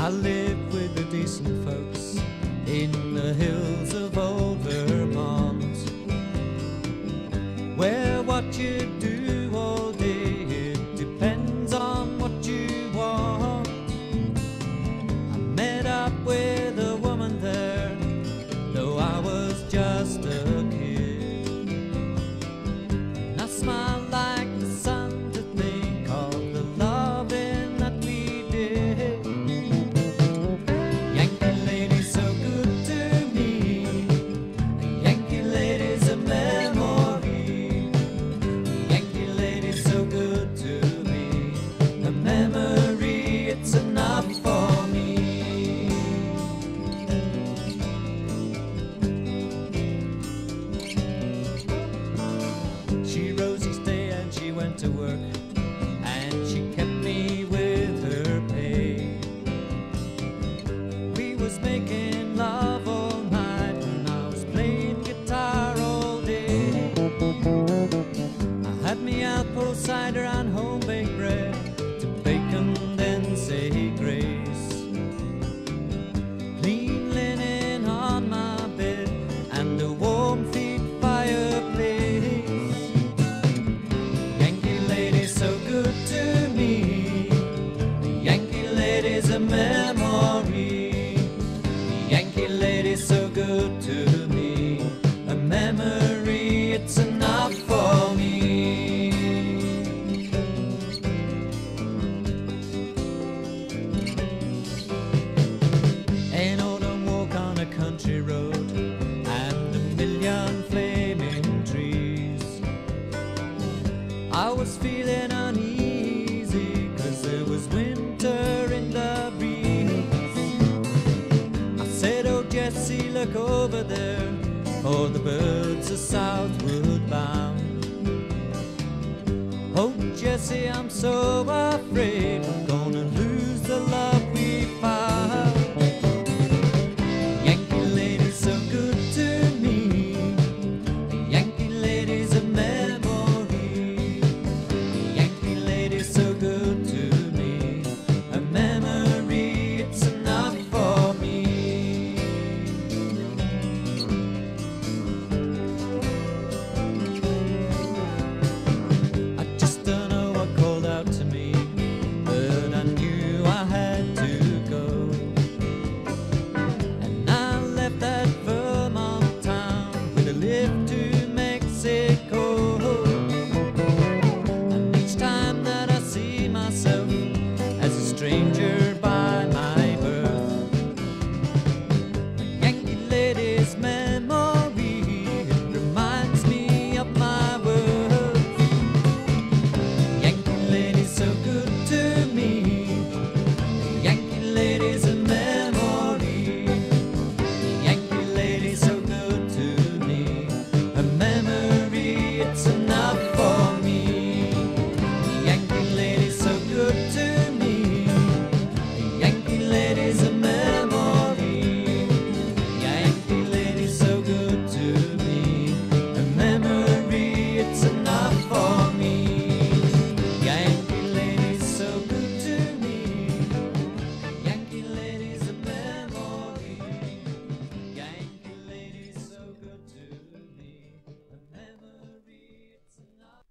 I live with the decent folks in the hills of old Vermont, where what you do all day, it depends on what you want. I met up with a woman there, though I was just a kid, and I smiled like the sun to think of the loving that we did. Yankee lady so good to me, a Yankee lady's a memory. Yankee lady so good to me, a memory, it's enough for me. She rose each day and she went to work, and she kept me with her pay. We was making love all night and I was playing guitar all day. I had me apple cider and home baked bread to bake and then say grace. Clean linen on my bed and a warm feet fireplace. Yankee lady so good to me, the Yankee lady's a memory. The Yankee lady so good to me, a memory, it's enough for me. An autumn walk on a country road and a million flaming trees. I was feeling uneasy 'cause there was winter in the breeze. I said, oh Jessie, look over there, for the birds are southward bound. Oh Jessie, I'm so afraid I'm gonna lose